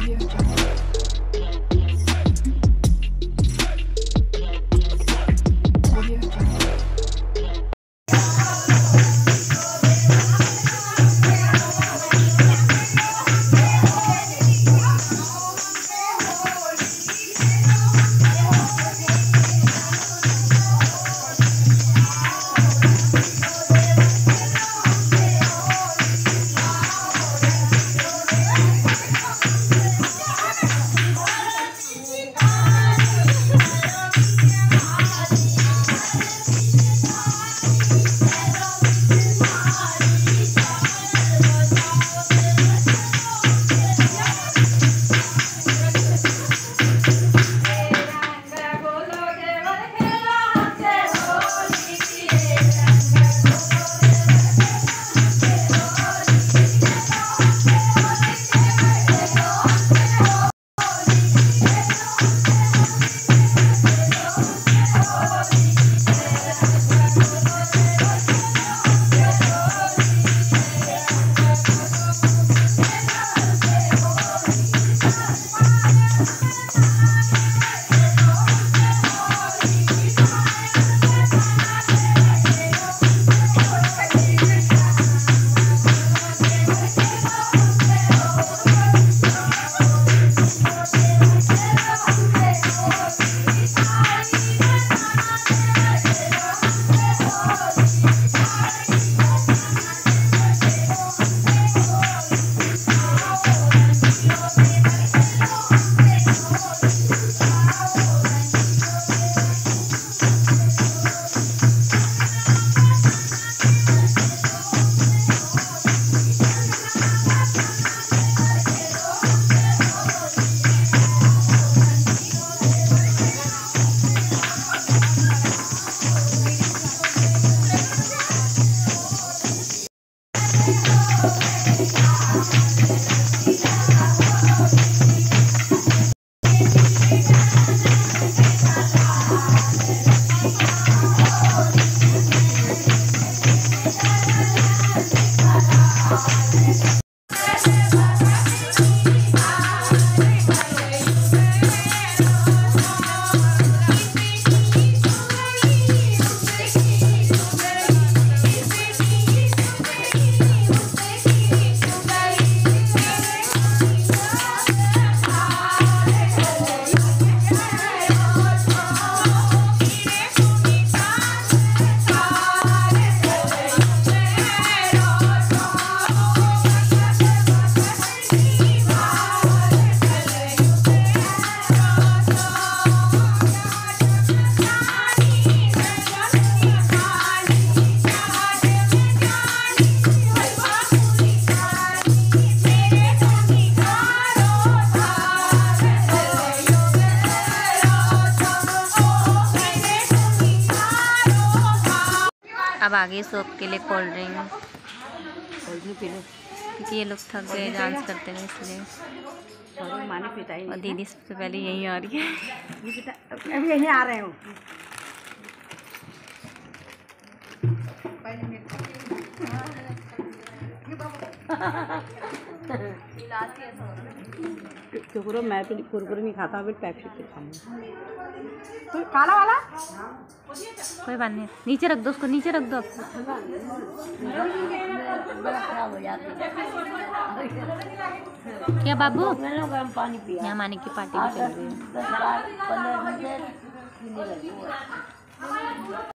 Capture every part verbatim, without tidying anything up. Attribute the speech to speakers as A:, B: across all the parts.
A: अब आगे शॉप के लिए कोल्ड ड्रिंक कोल्ड ड्रिंक पी लो क्योंकि ये लोग थक गए डांस करते हैं इसलिए। और दीदी सबसे पहले यहीं आ रही है।
B: अभी यहीं आ रहे हो। कुरकुरे मैं तो कुरकुरे नहीं खाता, अभी पैकेट पे खाऊंगा। काला वाला
A: कोई बात नहीं, नीचे रख दो उसको, नीचे रख दो। क्या बाबू
B: गर्म पानी पिया।
A: यहाँ माने की पार्टी भी चल रही है।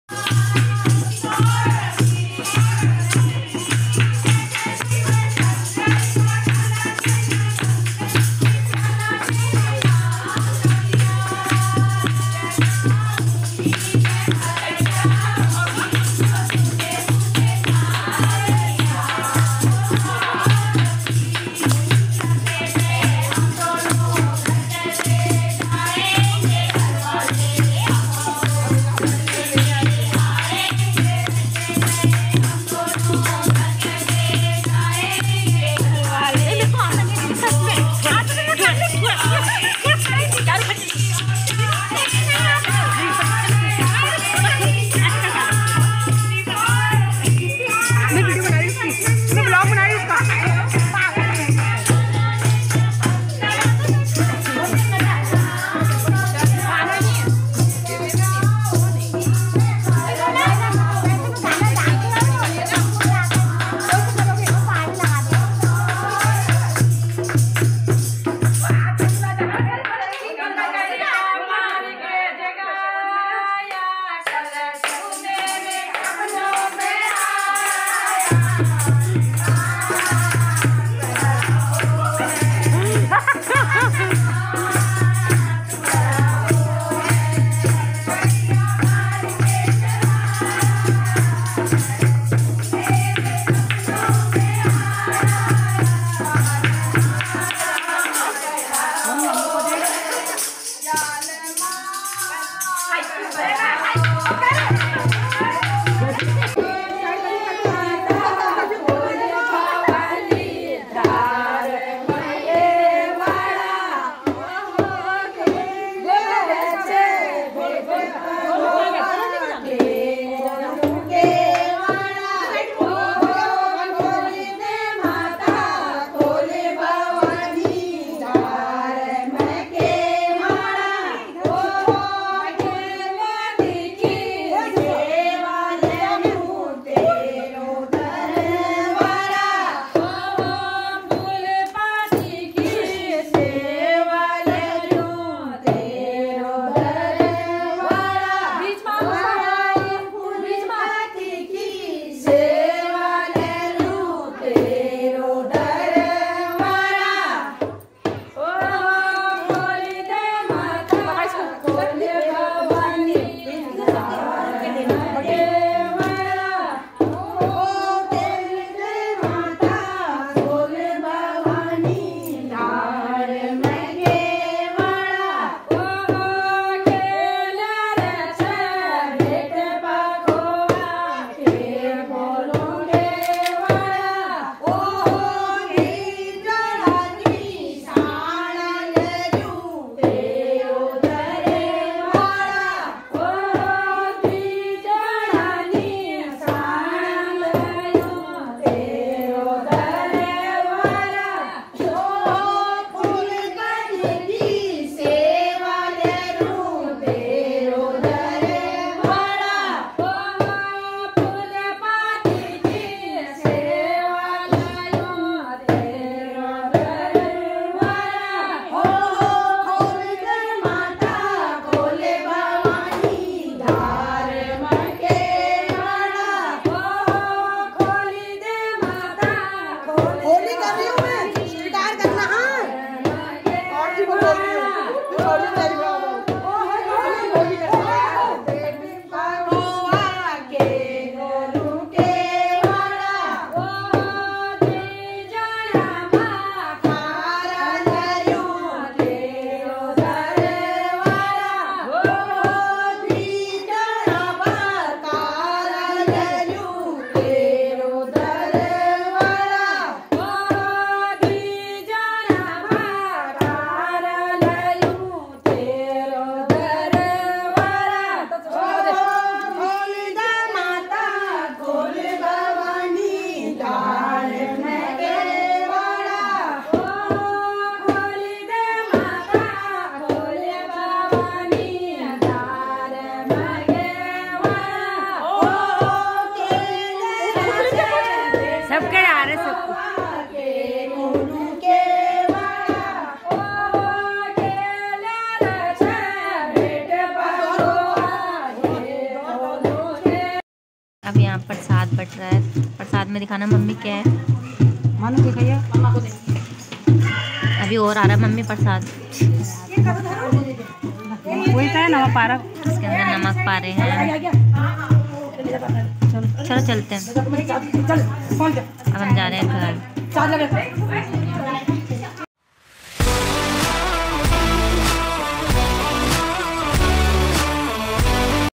A: अब यहाँ प्रसाद बट रहा है। प्रसाद में दिखाना मम्मी क्या है।
B: मानो दिखाइए, मम्मा को दे।
A: अभी और आ रहा है मम्मी प्रसाद।
B: वही था नमक पा रहा,
A: इसके अंदर नमक पा रहे हैं। चलो चलते हैं, अब हम जा रहे हैं घर।